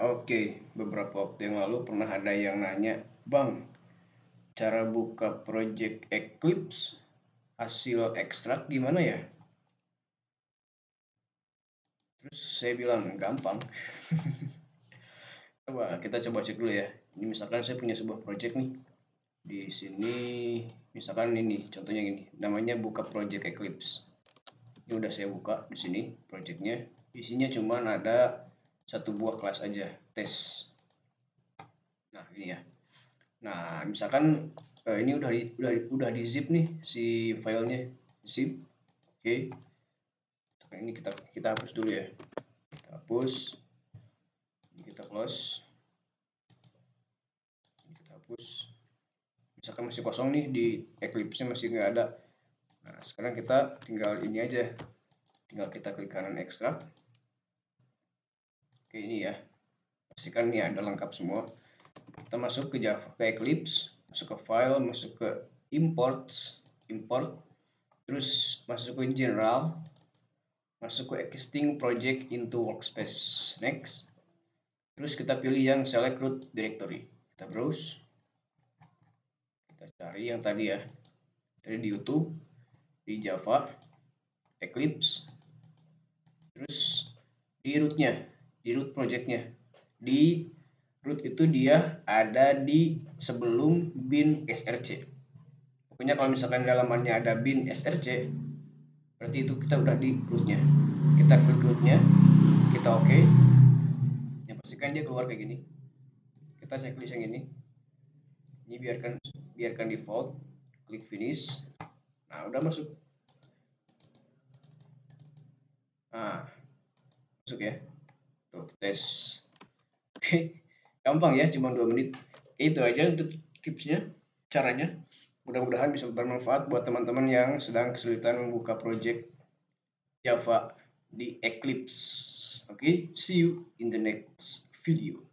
Oke, beberapa waktu yang lalu pernah ada yang nanya, Bang, cara buka project Eclipse hasil ekstrak gimana ya? Terus saya bilang, gampang. Kita coba cek dulu ya. Ini misalkan saya punya sebuah project nih. Di sini, misalkan ini, contohnya gini, namanya buka project Eclipse. Ini udah saya buka di sini projectnya. Isinya cuma ada satu buah kelas aja, tes. Nah, ini ya. Nah, misalkan ini udah di zip nih si filenya, zip. Oke. Ini kita hapus dulu ya. Kita hapus. Ini kita close. Ini kita hapus. Misalkan masih kosong nih di Eclipse-nya masih nggak ada. Nah, sekarang kita tinggal ini aja. Tinggal kita klik kanan ekstrak. Oke, ini ya. Pastikan nih ada lengkap semua. Kita masuk ke Eclipse, masuk ke file, masuk ke import, terus masuk ke general, masuk ke existing project into workspace, next. Terus kita pilih yang select root directory. Kita browse. Kita cari yang tadi ya. Tadi di YouTube, di Java, Eclipse. Terus di rootnya, di root projectnya. Di root itu dia ada di sebelum bin src. Pokoknya kalau misalkan dalamannya ada bin src, berarti itu kita udah di rootnya. Kita klik rootnya, kita oke. Yang pastikan dia keluar kayak gini. Kita checklist yang ini biarkan default, klik finish. Nah, udah masuk. Nah, masuk ya. Tuh, tes. Oke, gampang ya, cuma 2 menit. Oke, itu aja untuk tipsnya, caranya. Mudah-mudahan bisa bermanfaat buat teman-teman yang sedang kesulitan membuka project Java di Eclipse. Oke, see you in the next video.